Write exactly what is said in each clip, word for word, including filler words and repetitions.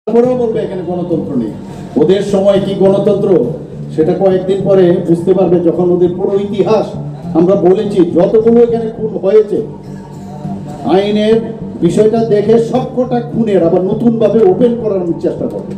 তারপরেও বলবে এখানে গণতন্ত্র নেই। ওদের সময় কি গণতন্ত্র সেটা কয়েকদিন পরে বুঝতে পারবে, যখন ওদের পুরো ইতিহাস আমরা বলেছি, যতগুলো এখানে খুন হয়েছে আইনের বিষয়টা দেখে সবকটা খুনের আবার নতুন ভাবে ওপেন করার চেষ্টা করবে,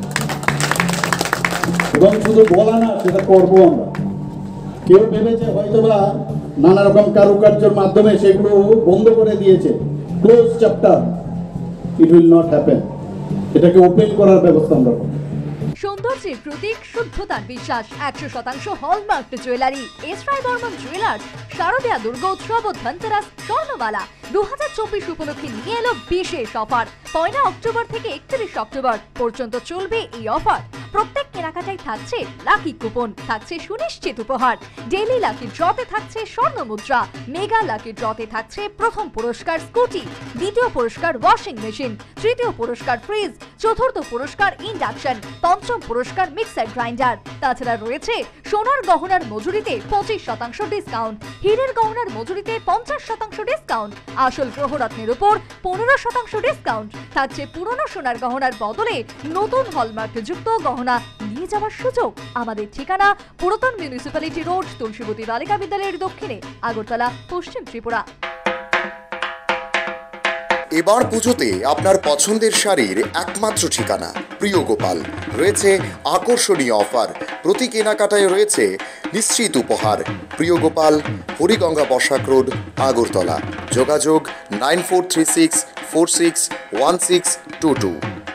এবং শুধু বলা না, সেটা করবো আমরা। কেউ ভেবেছে হয়তোবা নানা রকম কারুকার্যের মাধ্যমে সেগুলো বন্ধ করে দিয়েছে, close chapter, it will not happen. এটাকে ওপেন করার ব্যবস্থা আমরা করব। সৌন্দর্যের প্রতীক, শুদ্ধতার বিশ্বাস, একশো শতাংশ হলমার্ক জুয়েলারি এসরাই বর্মন জুয়েলার্স শারদীয়া দুর্গোৎসব ও ধনতেরাস স্বর্ণমালা দু হাজার চব্বিশ উপলক্ষে নিয়ে এলো বিশেষ অফার। পয়লা অক্টোবর থেকে একত্রিশ অক্টোবর পর্যন্ত চলবে এই অফার। প্রত্যেক কেনাকাটায় থাকছে লাকি কুপন, থাকছে সুনিশ্চিত উপহার, ডেইলি লাকি ড্রতে থাকছে স্বর্ণ মুদ্রা, মেগা লাকি ড্রতে থাকছে প্রথম পুরস্কার স্কুটি, দ্বিতীয় পুরস্কার ওয়াশিং মেশিন, তৃতীয় পুরস্কার ফ্রিজ, চতুর্থ পুরস্কার ইন্ডাকশন, পঞ্চম পুরস্কার মিক্সার গ্রাইন্ডার। তাছাড়া রয়েছে সোনার গহনার মজুরিতে পঁচিশ শতাংশ ডিসকাউন্ট, হীরের গহনার মজুরিতে পঞ্চাশ শতাংশ ডিসকাউন্ট, আসল গ্রহরত্নের উপর পনেরো শতাংশ ডিসকাউন্ট, থাকছে পুরনো সোনার গহনার বদলে নতুন হলমার্ক যুক্ত গহনা নিয়ে যাওয়ার সুযোগ। আমাদের ঠিকানা পুরাতন মিউনিসিপ্যালিটি রোড, তুলসীবতী বালিকা বিদ্যালয়ের দক্ষিণে, আগরতলা, পশ্চিম ত্রিপুরা। এবার পুজোতে আপনার পছন্দের শাড়ির একমাত্র ঠিকানা প্রিয় গোপাল। রয়েছে আকর্ষণীয় অফার, প্রতি কেনাকাটায় রয়েছে নিশ্চিত উপহার। প্রিয় গোপাল, হরিগঙ্গা বসাক রোড, আগরতলা। যোগাযোগ nine four three six four six one six two two.